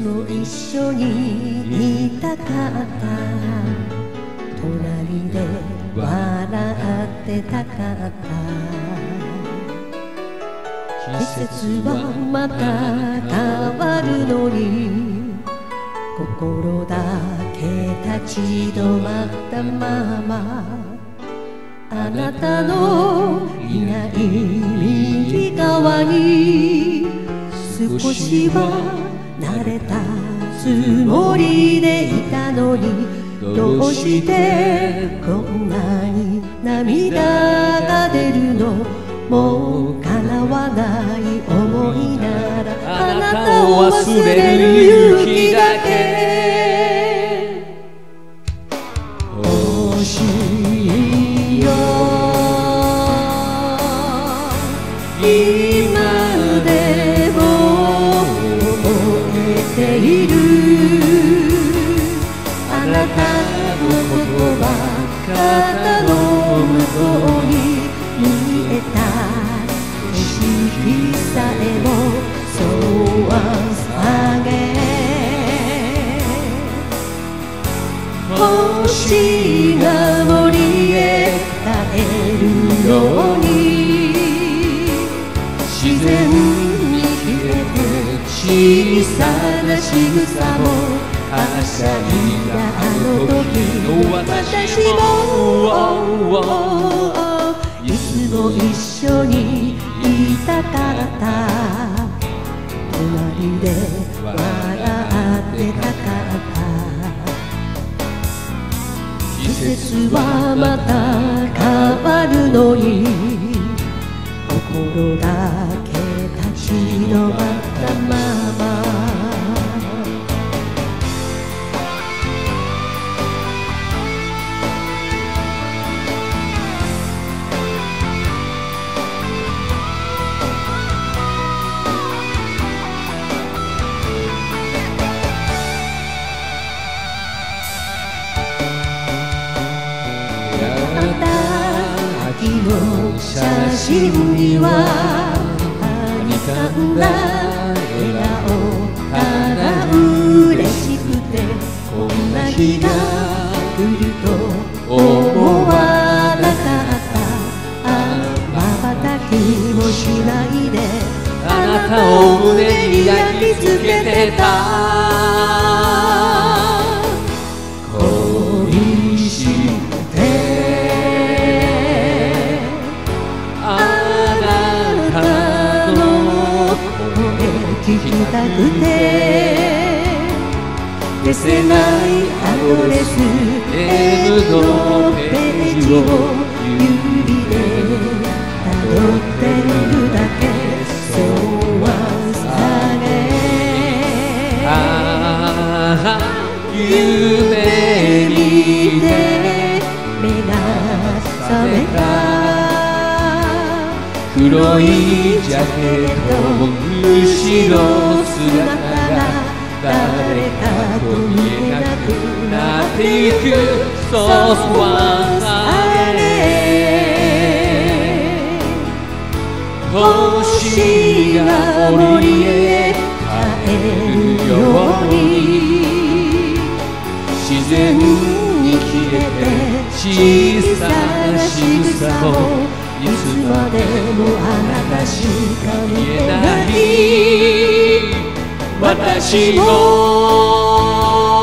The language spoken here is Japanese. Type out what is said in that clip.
も一緒にいたかった隣で笑ってたかった季節はまた変わるのに心だけ立ち止まったままあなたのいない右側に少しは慣れたつもりでいたのにどうしてこんなに涙が出るのもう叶わない思いならあなたを忘れる勇気だけ欲しいよ今でも覚えているあなたの言葉肩の向こうに見えた景色さえもそうは下げ星が森へ帰るように自然に消えて小さな仕草もはしゃいだあの時の私もいつも一緒にいたかった隣で笑ってたかった季節はまた変わるのに心だけ立ち止まったまま秋の写真にははにかんだ笑顔ただ嬉しくてこんな日が来ると思わなかった瞬きもしないであなたを胸に焼き付けてた恋して聞きたくて消せないアドレス M のページを指でたどってるだけそうはさね夢見て目が覚めた黒いジャケット後ろ姿が誰かと見えなくなってゆくそうはさね星が森へ帰るように自然に消えて小さな仕草もいつまでもあなたしか見えない私も